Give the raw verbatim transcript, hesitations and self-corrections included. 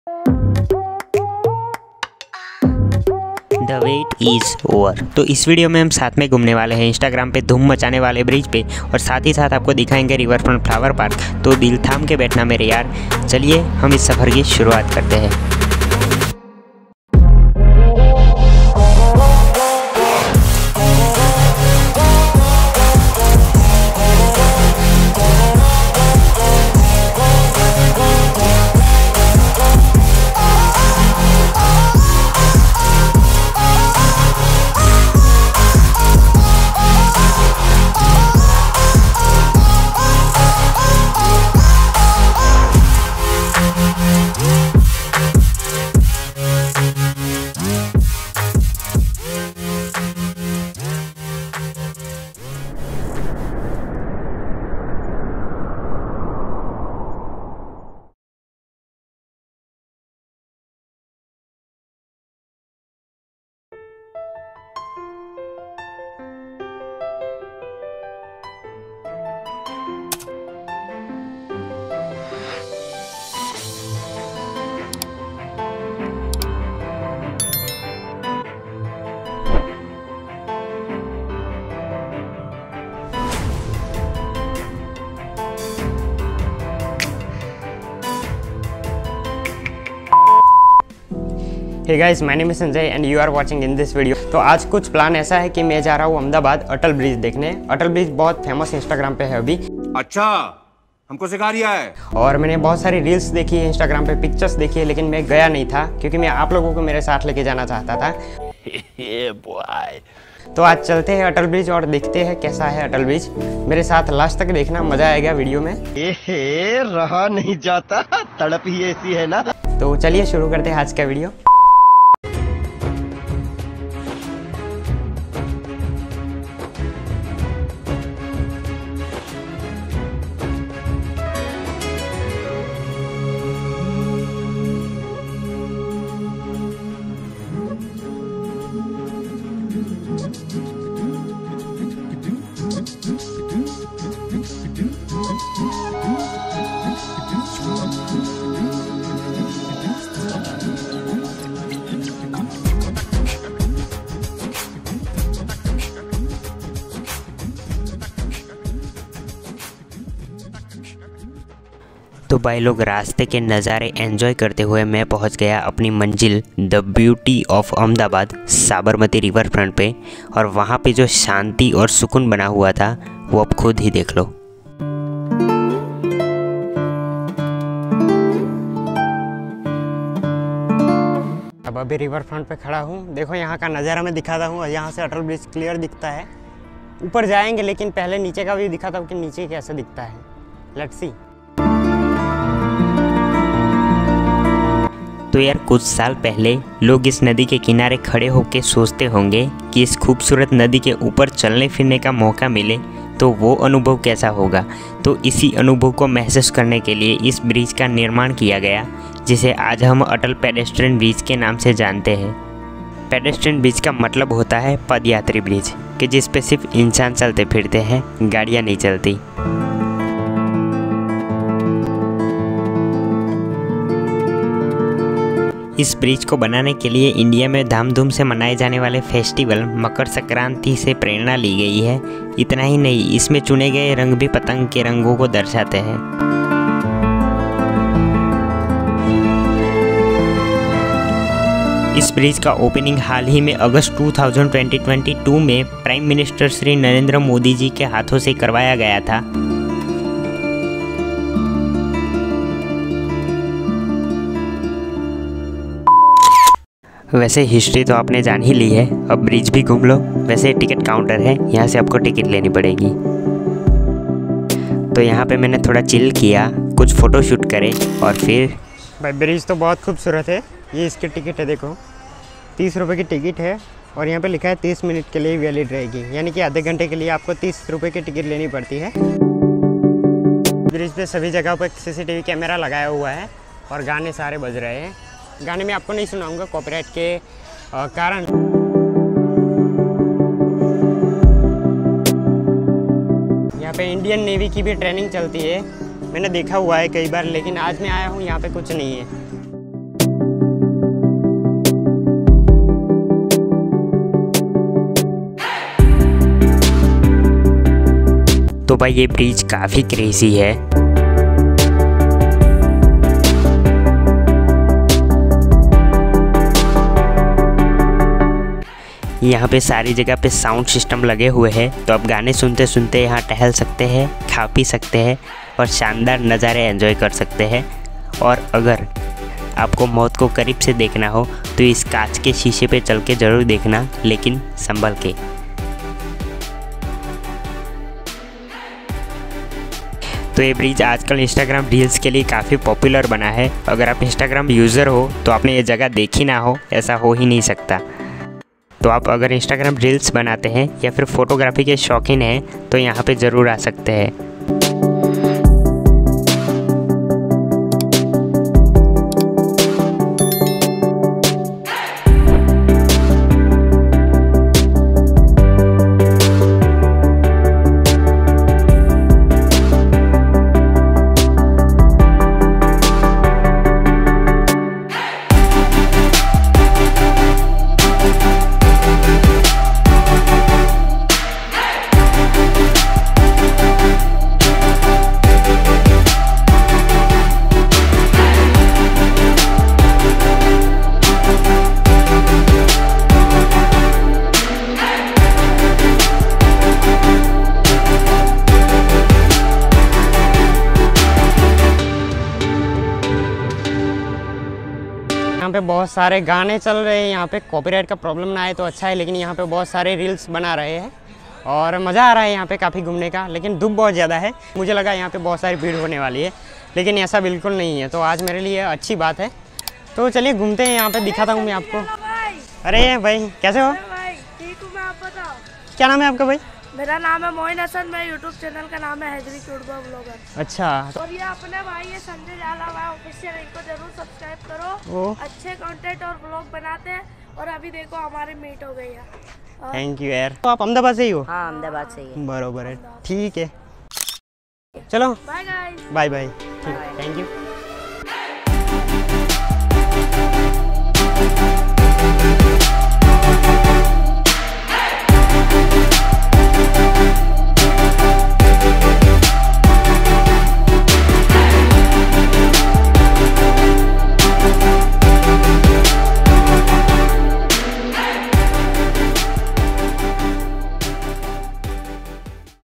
The wait is over. तो इस video में हम साथ में घूमने वाले हैं इंस्टाग्राम पे धूम मचाने वाले ब्रिज पे, और साथ ही साथ आपको दिखाएंगे रिवर फ्रंट फ्लावर पार्क। तो दिल थाम के बैठना मेरे यार, चलिए हम इस सफ़र की शुरुआत करते हैं। Hey guys, my name is Sanjay and you are watching in this video. तो आज कुछ प्लान ऐसा है कि मैं जा रहा हूँ अहमदाबाद अटल ब्रिज देखने। अटल ब्रिज बहुत फेमस इंस्टाग्राम पे है अभी। अच्छा, हमको सिखा रिया है। और मैंने बहुत सारी रील्स देखी है इंस्टाग्राम पे, पिक्चर्स देखी है, लेकिन मैं गया नहीं था क्योंकि मैं आप लोगों को मेरे साथ लेके जाना चाहता था। तो आज चलते हैं अटल ब्रिज और देखते हैं कैसा है अटल ब्रिज। मेरे साथ लास्ट तक देखना, मजा आएगा वीडियो में। एहे, रहा नहीं जाता, तड़प ही ऐसी है ना। तो चलिए शुरू करते हैं आज का वीडियो। तो भाई लोग, रास्ते के नज़ारे एंजॉय करते हुए मैं पहुंच गया अपनी मंजिल the beauty of Ahmedabad Sabarmati riverfront पे। और वहां पे जो शांति और सुकून बना हुआ था वो अब खुद ही देख लो। अब अभी रिवर फ्रंट पे खड़ा हूँ। देखो यहाँ का नज़ारा मैं दिखाता हूँ। यहाँ से अटल ब्रिज क्लियर दिखता है। ऊपर जाएंगे लेकिन पहले नीचे का भी दिखाता हूँ कि नीचे कैसे दिखता है। Let's see. तो यार, कुछ साल पहले लोग इस नदी के किनारे खड़े होकर सोचते होंगे कि इस खूबसूरत नदी के ऊपर चलने फिरने का मौका मिले तो वो अनुभव कैसा होगा। तो इसी अनुभव को महसूस करने के लिए इस ब्रिज का निर्माण किया गया, जिसे आज हम अटल पेडेस्ट्रियन ब्रिज के नाम से जानते हैं। पेडेस्ट्रियन ब्रिज का मतलब होता है पदयात्री ब्रिज, कि जिस पे सिर्फ इंसान चलते फिरते हैं, गाड़ियाँ नहीं चलती। इस ब्रिज को बनाने के लिए इंडिया में धामधूम से मनाए जाने वाले फेस्टिवल मकर संक्रांति से प्रेरणा ली गई है। इतना ही नहीं, इसमें चुने गए रंग भी पतंग के रंगों को दर्शाते हैं। इस ब्रिज का ओपनिंग हाल ही में अगस्त दो हज़ार बाईस में प्राइम मिनिस्टर श्री नरेंद्र मोदी जी के हाथों से करवाया गया था। वैसे हिस्ट्री तो आपने जान ही ली है, अब ब्रिज भी घूम लो। वैसे टिकट काउंटर है, यहाँ से आपको टिकट लेनी पड़ेगी। तो यहाँ पे मैंने थोड़ा चिल किया, कुछ फ़ोटो शूट करे और फिर भाई ब्रिज तो बहुत खूबसूरत है। ये इसकी टिकट है, देखो तीस रुपये की टिकट है। और यहाँ पे लिखा है तीस मिनट के लिए वैलिड रहेगी, यानी कि आधे घंटे के लिए आपको तीस रुपये की टिकट लेनी पड़ती है। ब्रिज पे सभी जगह पर सीसीटीवी कैमरा लगाया हुआ है और गाने सारे बज रहे हैं। गाने में आपको नहीं सुनाऊंगा कॉपीराइट के कारण। यहाँ पे इंडियन नेवी की भी ट्रेनिंग चलती है, मैंने देखा हुआ है कई बार, लेकिन आज मैं आया हूँ यहाँ पे कुछ नहीं है। भाई ये ब्रिज काफ़ी क्रेजी है। यहाँ पे सारी जगह पे साउंड सिस्टम लगे हुए हैं, तो आप गाने सुनते सुनते यहाँ टहल सकते हैं, खा पी सकते हैं और शानदार नज़ारे एंजॉय कर सकते हैं। और अगर आपको मौत को करीब से देखना हो तो इस कांच के शीशे पे चल के ज़रूर देखना, लेकिन संभल के। तो ये ब्रिज आजकल इंस्टाग्राम रील्स के लिए काफ़ी पॉपुलर बना है। अगर आप इंस्टाग्राम यूज़र हो तो आपने ये जगह देखी ना हो, ऐसा हो ही नहीं सकता। तो आप अगर इंस्टाग्राम रील्स बनाते हैं या फिर फोटोग्राफी के शौकीन हैं तो यहाँ पे ज़रूर आ सकते हैं। यहाँ पे बहुत सारे गाने चल रहे हैं। यहाँ पे कॉपीराइट का प्रॉब्लम ना आए तो अच्छा है, लेकिन यहाँ पे बहुत सारे रील्स बना रहे हैं और मज़ा आ रहा है यहाँ पे काफ़ी घूमने का। लेकिन धूप बहुत ज़्यादा है, मुझे लगा यहाँ पे बहुत सारी भीड़ होने वाली है, लेकिन ऐसा बिल्कुल नहीं है। तो आज मेरे लिए अच्छी बात है। तो चलिए घूमते हैं, यहाँ पे दिखाता हूँ मैं आपको। अरे भाई कैसे हो? ठीक हूँ मैं, आप बताओ। क्या नाम है आपका भाई? मेरा नाम है मोइन हसन, मेरे यूट्यूब चैनल का नाम है हैदरी चुड़बा ब्लॉगर। अच्छा। और ये अपने भाई है संजय जाला भाई ऑफिशियल, इनको जरूर सब्सक्राइब करो। ओ अच्छे कंटेंट और ब्लॉग बनाते हैं। और अभी देखो हमारी मीट हो गई है। थैंक यू यार। तो आप अहमदाबाद से ही हो? हाँ अहमदाबाद से ही है। बरोबर है, ठीक है। चलो बाय गाइस। Bye bye. ठीक, थैंक यू।